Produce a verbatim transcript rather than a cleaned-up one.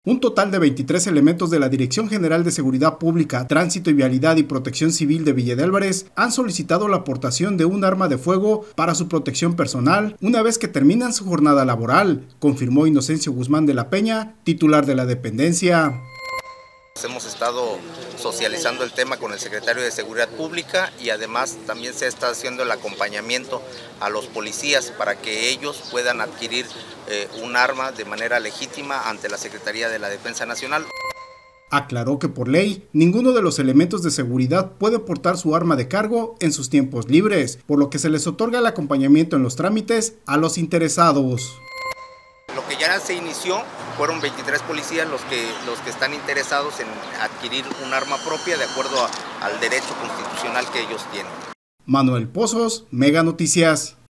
Un total de veintitrés elementos de la Dirección General de Seguridad Pública, Tránsito y Vialidad y Protección Civil de Villa de Álvarez han solicitado la aportación de un arma de fuego para su protección personal una vez que terminan su jornada laboral, confirmó Inocencio Guzmán de la Peña, titular de la dependencia. Hemos estado socializando el tema con el secretario de Seguridad Pública y además también se está haciendo el acompañamiento a los policías para que ellos puedan adquirir eh, un arma de manera legítima ante la Secretaría de la Defensa Nacional. Aclaró que por ley, ninguno de los elementos de seguridad puede portar su arma de cargo en sus tiempos libres, por lo que se les otorga el acompañamiento en los trámites a los interesados. Lo que ya se inició fueron veintitrés policías los que, los que están interesados en adquirir un arma propia de acuerdo a, al derecho constitucional que ellos tienen. Manuel Pozos, Mega Noticias.